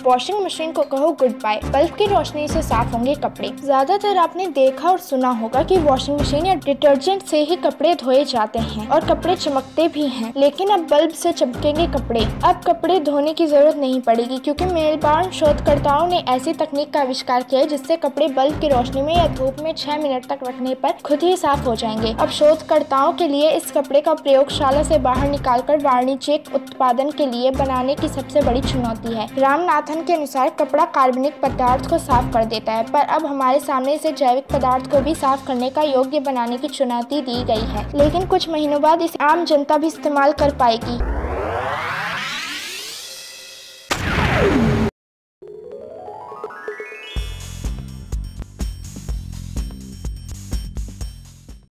Washing machine को कहो good bye. Bulb की रोशनी से साफ होंगे कपड़े। ज्यादातर आपने देखा और सुना होगा कि वॉशिंग मशीन या डिटर्जेंट से ही कपड़े धोए जाते हैं और कपड़े चमकते भी हैं, लेकिन अब बल्ब से चमकेंगे कपड़े। अब कपड़े धोने की जरूरत नहीं पड़ेगी क्योंकि मेलबर्न शोधकर्ताओं ने ऐसी तकनीक का आविष्कार किया है जिससे कपड़े बल्ब की रोशनी में या धूप में 6 मिनट तक रखने पर खुद ही साफ हो जाएंगे। अब शोधकर्ताओं के लिए इस कपड़े का प्रयोगशाला से बाहर निकालकर वाणिज्यिक उत्पादन के लिए बनाने की सबसे बड़ी चुनौती है। रामनाथन के अनुसार कपड़ा कार्बनिक पदार्थ को साफ कर देता है, पर अब हमारे सामने इसे जैविक पदार्थ को भी साफ करने का योग्य बनाने की चुनौती दी गई है, लेकिन कुछ महीनों बाद इसे आम जनता भी इस्तेमाल कर पाएगी।